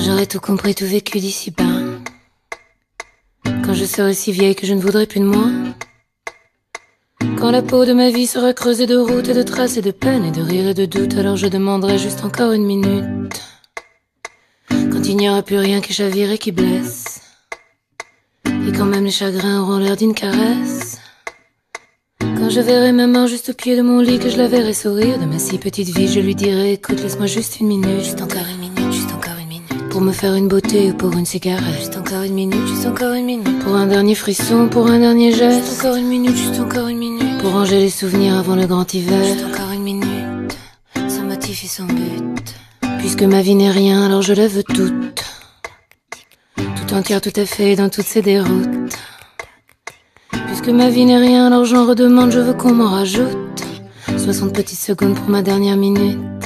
j'aurai tout compris, tout vécu d'ici bas. Quand je serai si vieille que je ne voudrais plus de moi. Quand la peau de ma vie sera creusée de routes et de traces et de peines et de rires et de doutes, alors je demanderai juste encore une minute. Quand il n'y aura plus rien qui chavire et qui blesse, et quand même les chagrins auront l'air d'une caresse. Quand je verrai ma main juste au pied de mon lit, que je la verrai sourire de ma si petite vie, je lui dirai écoute, laisse-moi juste une minute, juste encore une minute, juste encore une minute, pour me faire une beauté ou pour une cigarette, juste encore une minute, juste encore une minute, pour un dernier frisson, pour un dernier geste, juste encore une minute, juste encore une minute, pour ranger les souvenirs avant le grand hiver, juste encore une minute, son motif et son but. Puisque ma vie n'est rien, alors je la veux toute, tout entière, tout à fait, dans toutes ses déroutes. Puisque ma vie n'est rien, alors j'en redemande, je veux qu'on m'en rajoute 60 petites secondes pour ma dernière minute.